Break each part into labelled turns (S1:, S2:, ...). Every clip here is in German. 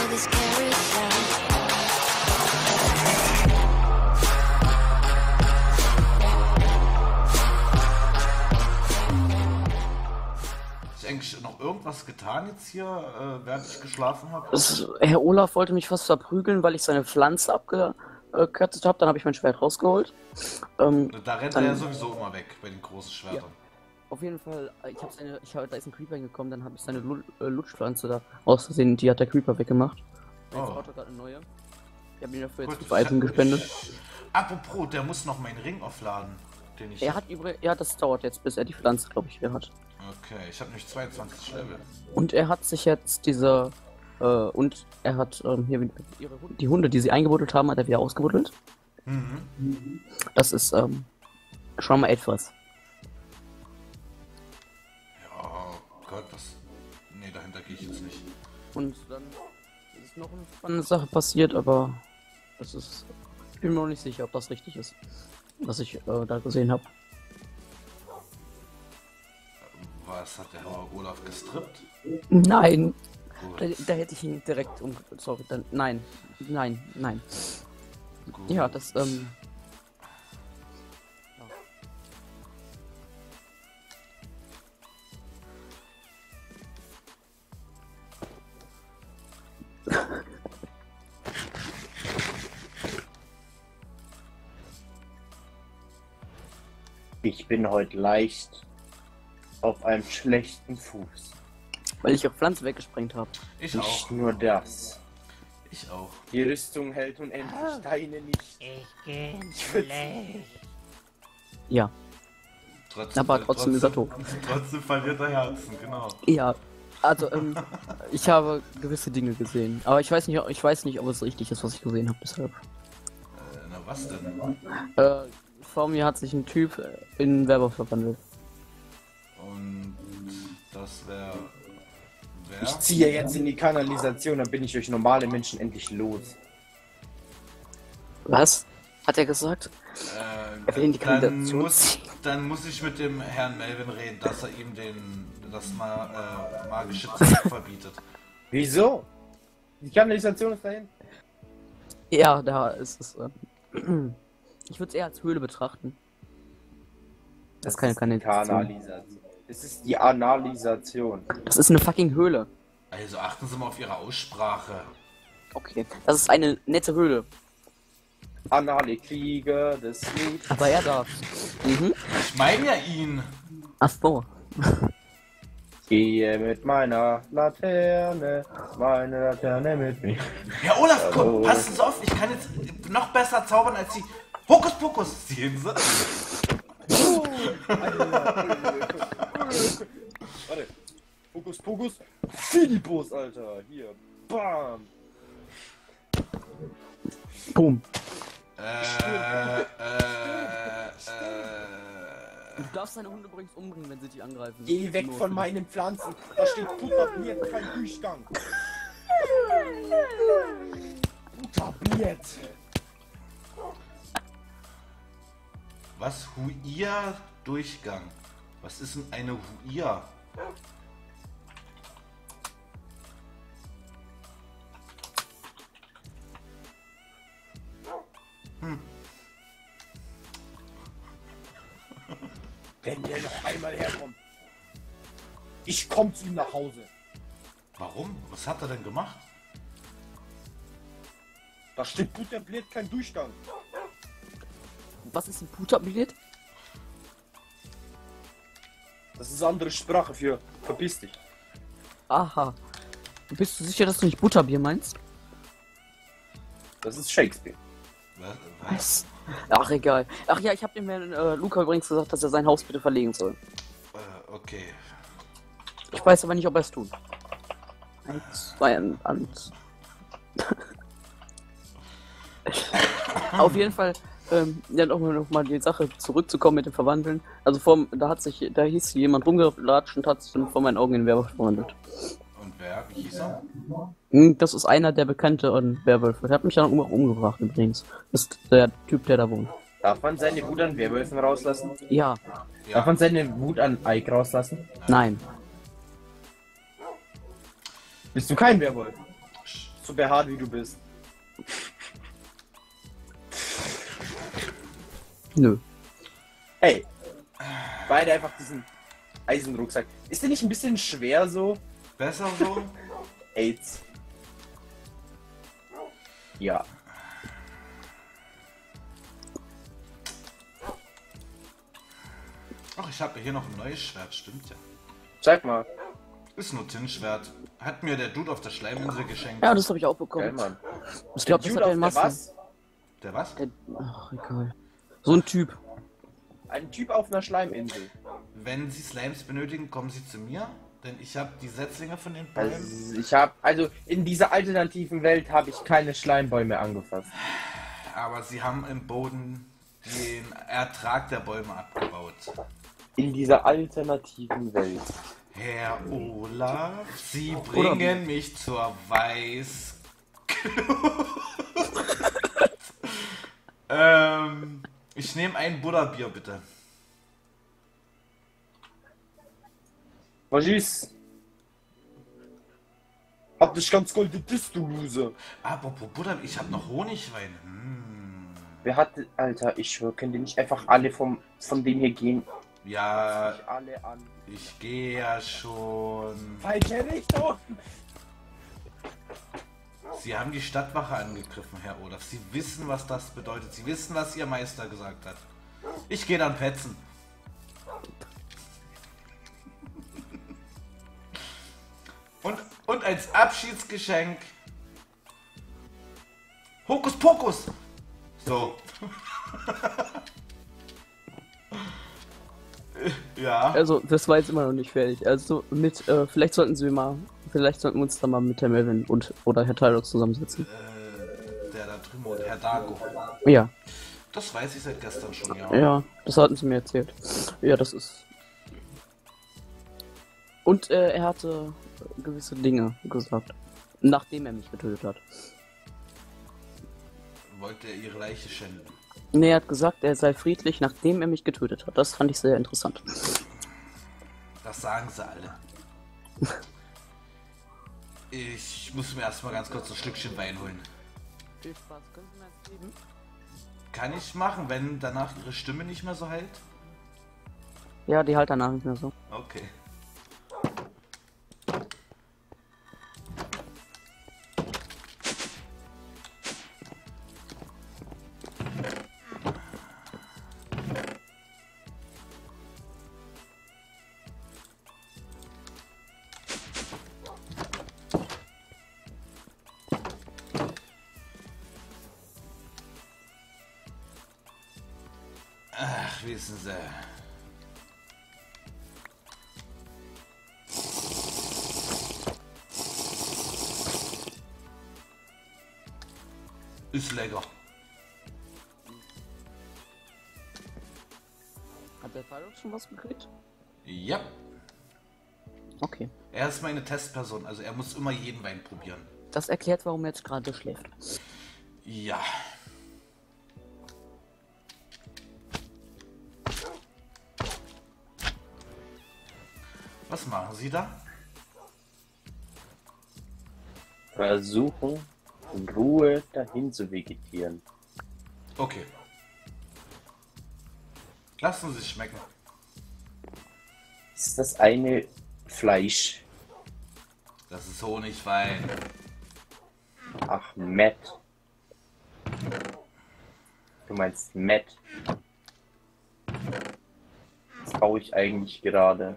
S1: the scary sound.
S2: Hast du eigentlich noch irgendwas getan jetzt hier, während ich geschlafen habe?
S3: Herr Olaf wollte mich fast verprügeln, weil ich seine Pflanze abgekürzt habe. Dann habe ich mein Schwert rausgeholt.
S2: Da rennt er
S3: dann-
S2: ja sowieso immer weg bei den großen Schwertern.
S3: Auf jeden Fall, da ist ein Creeper hingekommen, dann habe ich seine Lutschpflanze da ausgesehen, die hat der Creeper weggemacht. Jetzt
S2: Oh.
S3: baut er gerade eine neue. Ich habe ihm dafür jetzt
S2: Gut,
S3: 5 Eisen gespendet.
S2: Apropos, der muss noch meinen Ring aufladen, den ich...
S3: Ja, das dauert jetzt, bis er die Pflanze, glaube ich, wieder hat.
S2: Okay, ich habe nämlich 22 Level.
S3: Und er hat sich jetzt hier die Hunde, die sie eingebuddelt haben, hat er wieder ausgebuddelt.
S2: Mhm.
S3: Das ist schon mal etwas.
S2: Ja, oh Gott, was... Nee, dahinter gehe ich jetzt nicht.
S3: Und dann ist noch eine spannende Sache passiert, aber ich bin mir noch nicht sicher, ob das richtig ist, was ich da gesehen habe.
S2: Was hat der Herr Olaf gestrippt?
S3: Nein,
S2: Gut,
S3: da hätte ich ihn direkt sorry, dann, nein.
S2: gut.
S3: Ja, das,
S4: Ich bin heute leicht auf einem schlechten Fuß.
S3: weil ich ihre Pflanze weggesprengt habe.
S2: Ich
S4: Nicht
S2: auch.
S4: nur das.
S2: Ich auch.
S4: Die Rüstung hält unendlich, deine nicht.
S1: Ich bin
S4: schlecht.
S3: Ja, aber trotzdem ist er tot.
S2: Trotzdem verliert er Herzen, genau.
S3: Ja, also, ich habe gewisse Dinge gesehen, aber ich weiß nicht, ob es richtig ist, was ich gesehen habe, deshalb.
S2: Na was denn?
S3: Vor mir hat sich ein Typ in einen Werwolf verwandelt.
S2: Und das wäre... Wer?
S4: Ich ziehe jetzt in die Kanalisation, dann bin ich euch normale Menschen endlich los.
S3: Was? Hat er gesagt? Er will in die
S2: dann,
S3: Kanalisation
S2: dann muss ich mit dem Herrn Melvin reden, dass er ihm das magische Zeug verbietet.
S4: Wieso? Die Kanalisation ist dahin.
S3: Ja, da ist es. Ich würde es eher als Höhle betrachten. Das ist keine Kanalisation.
S4: Kanalisation. Es ist die Analisation.
S3: Das ist eine fucking Höhle.
S2: Also achten Sie mal auf Ihre Aussprache.
S3: Okay, das ist eine nette Höhle.
S4: Anale Krieger des Lieds.
S3: Aber er darf. Mhm.
S2: Ich meine ja ihn.
S3: Ach so.
S4: Gehe mit meiner Laterne, meine Laterne mit mir.
S2: Herr Olaf,
S4: Hallo.
S2: guck, passen Sie auf, ich kann jetzt noch besser zaubern als Sie. Hokus Pokus, sehen Sie?
S4: Warte. Fokus, Fokus. Filibus, Alter. Hier. Bam.
S3: Boom. Du darfst deine Hunde übrigens umbringen, wenn sie dich angreifen.
S4: Geh weg von meinen Pflanzen. Da steht Butterbiert, kein Durchgang. Butterbiert.
S2: Was? Huia-Durchgang. Was ist denn eine Huia?
S4: Wenn der noch einmal herkommt. Ich komm zu ihm nach Hause.
S2: Warum? Was hat er denn gemacht?
S4: Da steht Butterbiert, kein Durchgang.
S3: Was ist ein Butterbild?
S4: Das ist eine andere Sprache für verpiss dich.
S3: Aha. Bist du sicher, dass du nicht Butterbier meinst?
S4: Das ist Shakespeare.
S2: Was?
S3: Ach, egal. Ach ja, ich habe dem Herrn Luca übrigens gesagt, dass er sein Haus bitte verlegen soll.
S2: Okay.
S3: Ich weiß aber nicht, ob er es tut. 1, 2 und... Auf jeden Fall, ja, noch mal die Sache zurückzukommen mit dem Verwandeln. Also da hieß jemand rumgelatscht und hat sich dann vor meinen Augen in den Werwolf verwandelt.
S2: Und wer? Wie hieß er?
S3: Das ist einer der bekannten Werwölfe. Der hat mich dann auch umgebracht übrigens. Das ist der Typ, der da wohnt.
S4: Darf man seine Wut an Werwölfen rauslassen?
S3: Ja,
S4: Darf man seine Wut an Ike rauslassen?
S3: nein.
S4: Bist du kein Werwolf? so behaart wie du bist.
S3: Nö.
S4: Hey, beide einfach diesen Eisenrucksack. Ist der nicht ein bisschen schwer so?
S2: Besser so?
S4: AIDS. Ja.
S2: Ach, ich habe hier noch ein neues Schwert, stimmt ja.
S4: Sag mal.
S2: Ist nur Tinnschwert. Hat mir der Dude auf der Schleiminsel geschenkt.
S3: Ja, das habe ich auch
S4: Geil,
S3: bekommen.
S4: Mann.
S3: Ich glaube, das
S4: Dude
S3: hat der
S4: auf der
S3: Massen.
S4: was?
S2: Der was?
S3: Ach, egal. So ein Typ.
S4: Ein Typ auf einer Schleiminsel.
S2: Wenn Sie Slimes benötigen, kommen Sie zu mir. Denn ich habe die Setzlinge von den Bäumen.
S4: Also in dieser alternativen Welt habe ich keine Schleimbäume angefasst.
S2: Aber Sie haben im Boden den Ertrag der Bäume abgebaut.
S4: In dieser alternativen Welt.
S2: Herr Olaf, Sie bringen mich zur Weißglut. Ich nehme ein Buddha-Bier, bitte.
S4: Was ist? Hab dich ganz gold gedisst, du Loser.
S2: Apropos Buddha, ich habe noch Honigwein.
S4: Wer hat... Alter, ich schwör, können die nicht einfach alle von dem hier gehen?
S2: Ja,
S4: Sich alle an.
S2: ich gehe ja schon.
S4: Falsche Richtung!
S2: Sie haben die Stadtwache angegriffen, Herr Olaf. Sie wissen, was das bedeutet. Sie wissen, was Ihr Meister gesagt hat. Ich gehe dann petzen. Und als Abschiedsgeschenk Hokuspokus. So. Ja.
S3: Also, das war jetzt immer noch nicht fertig. Also, vielleicht sollten wir uns da mal mit Herr Melvin oder Herr Tylox zusammensetzen.
S2: Der da drüben und Herr Dago.
S3: Ja.
S2: Das weiß ich seit gestern schon, ja.
S3: Ja, das hatten sie mir erzählt. Ja, das ist. Und er hatte gewisse Dinge gesagt, nachdem er mich getötet hat.
S2: Wollte er ihre Leiche schänden?
S3: Nee, er hat gesagt, er sei friedlich, nachdem er mich getötet hat. Das fand ich sehr interessant.
S2: Das sagen sie alle. Ich muss mir erstmal ganz kurz ein Stückchen Wein holen.
S3: Viel Spaß, können Sie mir das geben?
S2: Kann ich machen, wenn danach ihre Stimme nicht mehr so heilt?
S3: Ja, die halt danach nicht mehr so.
S2: Okay. Ach, wissen Sie. Ist lecker.
S3: Hat der Tylox schon was gekriegt?
S2: Ja.
S3: Okay.
S2: Er ist meine Testperson, also er muss immer jeden Wein probieren.
S3: Das erklärt, warum er jetzt gerade schläft.
S2: Ja. Was machen Sie da?
S4: Versuchen, in Ruhe dahin zu vegetieren.
S2: Okay. Lassen Sie es schmecken.
S4: Ist das eine Fleisch?
S2: Das ist Honigwein.
S4: Ach, Matt. Du meinst Matt. Was baue ich eigentlich gerade?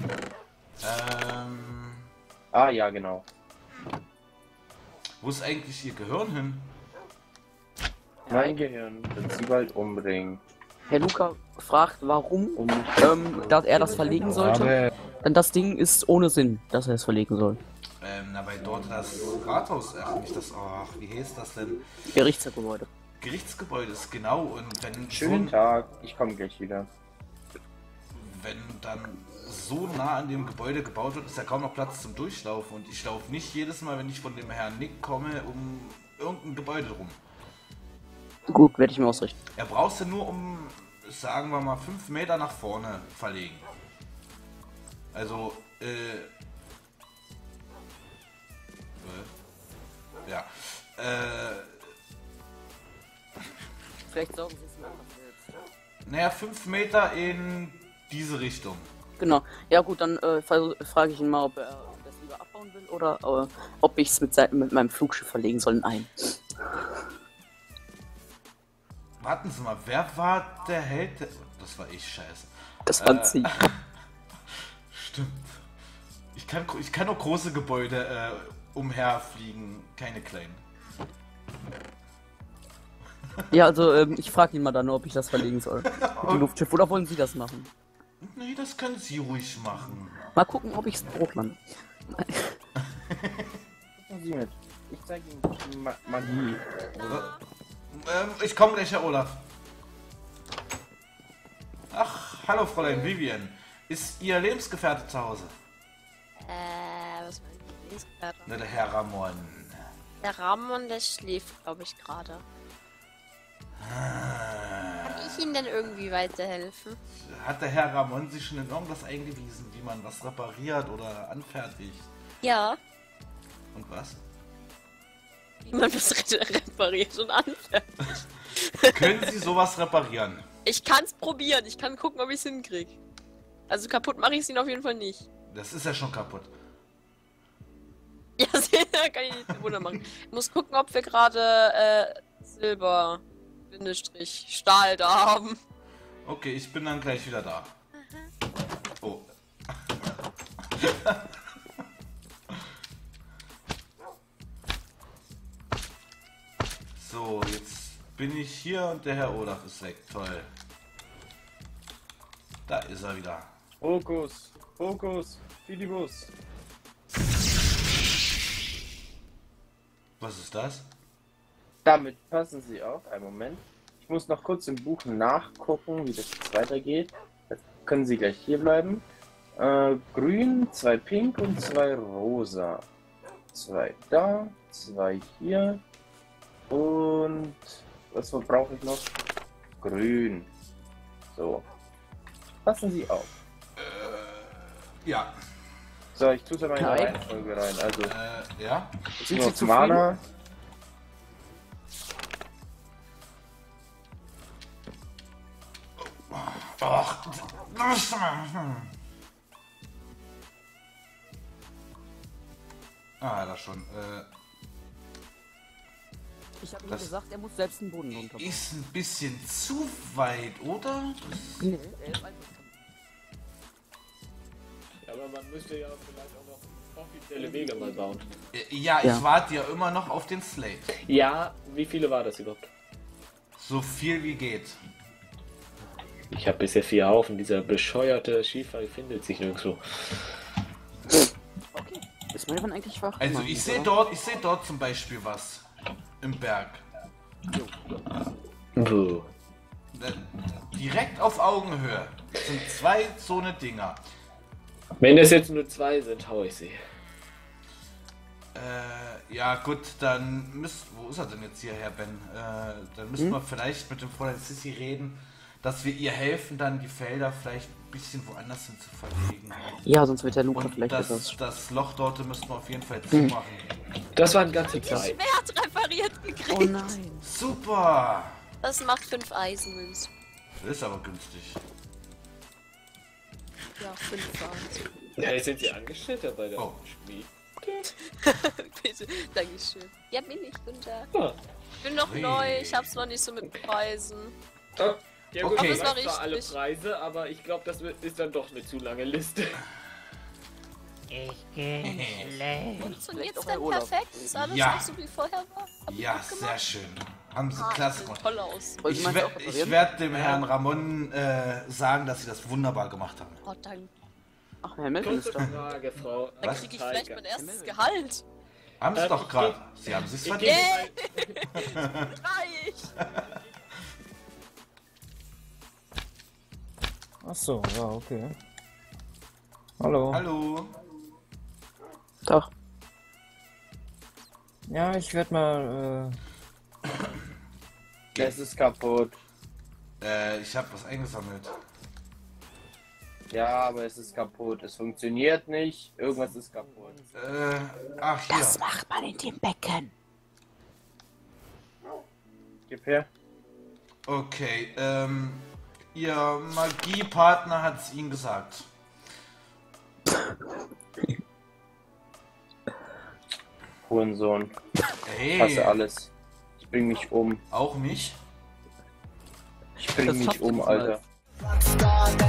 S4: Ah, ja, genau.
S2: Wo ist eigentlich Ihr Gehirn hin?
S4: Mein Gehirn wird sie bald umbringen.
S3: Herr Luca fragt, warum
S4: Und
S3: dass er das verlegen sollte. Denn das Ding ist ohne Sinn, dass er es verlegen soll.
S2: Na, weil dort das Rathaus, nicht das, ach, wie heißt das denn?
S3: Gerichtsgebäude.
S2: Gerichtsgebäude ist genau, und wenn
S4: schönen Tag, ich komme gleich wieder.
S2: wenn dann so nah an dem Gebäude gebaut wird, ist ja kaum noch Platz zum Durchlaufen, und ich laufe nicht jedes Mal, wenn ich von dem Herrn Nick komme, um irgendein Gebäude rum.
S3: Gut, werde ich mir ausrichten.
S2: Er braucht ja nur sagen wir mal, 5 Meter nach vorne verlegen. Also, Ja.
S3: Vielleicht sorgen sie es mir einfach selbst.
S2: Naja, 5 Meter in diese Richtung.
S3: Genau. Ja gut, dann frage ich ihn mal, ob er das lieber abbauen will oder ob ich es mit meinem Flugschiff verlegen soll. Nein.
S2: Warten Sie mal, wer war der Held? Das war ich, scheiße.
S3: Das fand sie.
S2: Stimmt. Ich kann nur große Gebäude umherfliegen, keine kleinen.
S3: Ja, also ich frage ihn mal dann, ob ich das verlegen soll. Die Luftschiff. Oder wollen Sie das machen?
S2: Nee, das können Sie ruhig machen.
S3: Mal gucken, ob ich es Brotmann.
S4: Machen Sie mit. Ich zeige Ihnen Magie.
S2: Ich komme gleich, Herr Olaf. Ach, hallo Fräulein Vivian. Ist Ihr Lebensgefährte zu Hause?
S1: Was mein Lieblingsgefährte?
S2: Na, der Herr Ramon.
S1: Der Ramon, der schläft, glaube ich, gerade. Kann ich Ihnen denn irgendwie weiterhelfen?
S2: Hat der Herr Ramon sich schon in irgendwas eingewiesen, wie man was repariert oder anfertigt?
S1: Ja,
S2: Und was?
S1: wie man das repariert und anfängt.
S2: Können Sie sowas reparieren?
S1: Ich kann's probieren. Ich kann gucken, ob ich's hinkrieg. Also kaputt mache ich ihn auf jeden Fall nicht.
S2: Das ist ja schon kaputt.
S1: Ja, da kann ich nicht Wunder machen. Ich muss gucken, ob wir gerade Silber Stahl da haben.
S2: Okay, ich bin dann gleich wieder da. Oh. So, jetzt bin ich hier und der Herr Olaf ist weg. Toll. Da ist er wieder.
S4: Fokus, Fokus, Filibus.
S2: Was ist das?
S4: Damit passen Sie auf. Einen Moment. Ich muss noch kurz im Buch nachgucken, wie das jetzt weitergeht. Jetzt können Sie gleich hier bleiben. Grün, 2 pink und 2 rosa. 2 da, 2 hier. Und was brauche ich noch? Grün. So. Passen Sie auf.
S2: Ja.
S4: So, ich tue es aber in der
S3: Nein.
S4: Reihenfolge rein. Also,
S2: Ja?
S3: Sind
S4: nur
S3: Sie
S4: auf
S3: zufrieden?
S4: Mana.
S2: Ach. Ah, da schon.
S3: Ich habe ihm
S2: Das-
S3: gesagt, er muss selbst den Boden runter.
S2: Ist ein bisschen zu weit, oder?
S3: Nee, er ist einfach.
S5: Ja, aber man müsste ja vielleicht auch noch offizielle Wege mal bauen.
S2: Ja, ich
S3: Ja.
S2: warte ja immer noch auf den Slate.
S5: Ja, wie viele war das überhaupt?
S2: So viel wie geht.
S5: Ich habe bisher 4 Haufen. Dieser bescheuerte Schiefer findet sich nirgendwo.
S3: Okay. Ist man denn eigentlich wach?
S2: Also
S3: Mann,
S2: ich sehe
S3: oder?
S2: dort zum Beispiel was. Im Berg.
S5: Puh.
S2: Direkt auf Augenhöhe. Das sind 2 so eine Dinger.
S5: Wenn es jetzt nur 2 sind, hau ich sie.
S2: Ja gut, dann wo ist er denn jetzt hier, Herr Ben? Dann müssen wir vielleicht mit dem Fräulein Sissi reden, dass wir ihr helfen, dann die Felder vielleicht ein bisschen woanders hin zu verlegen.
S3: Ja, sonst wird der Luca
S2: Und
S3: vielleicht etwas.
S2: das Loch dort müssen wir auf jeden Fall zumachen.
S5: Das waren ganze 2.
S1: Schwert repariert gekriegt.
S3: Oh nein.
S2: Super!
S1: Das macht 5 Eisenmünzen.
S2: Das ist aber günstig.
S1: Ja, 5 waren's.
S5: Ja, jetzt sind sie angestellt bei der
S2: Oh.
S5: Schmied.
S1: Bitte, Dankeschön. Ja, bin ich, Günther.
S5: Ah.
S1: Ich bin noch
S2: Ui.
S1: neu, ich hab's noch nicht so mit Preisen.
S5: Ja gut,
S2: Okay.
S5: ich
S1: Das war
S5: weiß zwar alle
S1: richtig.
S5: Preise, aber ich glaube, das ist dann doch eine zu lange Liste.
S1: Funktioniert's
S3: Vielleicht auch
S1: denn
S3: Herr Olaf.
S1: perfekt? Ist alles
S2: Ja.
S1: noch so wie vorher war? Hab ich
S2: Ja,
S1: gut
S2: sehr
S1: gemacht?
S2: schön. Haben Sie
S1: Ah,
S2: klasse
S1: sieht
S2: gemacht.
S1: toll aus.
S3: Wollen Sie
S2: Ich,
S3: meins auch
S2: ich
S3: reparieren?
S2: werde dem Herrn Ramon sagen, dass Sie das wunderbar gemacht haben.
S1: Oh, danke.
S3: Ach, Herr Melvin ist
S5: Kurze
S3: da.
S5: Frage, Frau.
S1: Dann
S2: Was?
S1: krieg ich vielleicht mein erstes
S3: Melvin.
S1: Gehalt.
S2: Haben Sie doch
S5: ich
S2: gerade.
S5: geb-
S2: Sie haben es
S5: Ich
S2: verdient.
S5: gebe
S1: Reich!
S6: Ach so, ja, okay. Hallo.
S2: Hallo.
S3: Doch.
S6: Ja, ich werde mal,
S4: Es ist kaputt.
S2: Ich habe was eingesammelt.
S4: Ja, aber es ist kaputt. Es funktioniert nicht. Irgendwas ist kaputt.
S2: Ach hier.
S3: macht man in dem Becken.
S4: Gib her.
S2: Okay, ihr Magiepartner hat's Ihnen gesagt.
S4: Hurensohn.
S2: Hey,
S4: Ich hasse alles. Ich bring mich um.
S2: auch mich?
S4: Ich bring
S3: Das
S4: mich
S3: schafft
S4: um,
S3: jetzt
S4: Alter.
S3: mal.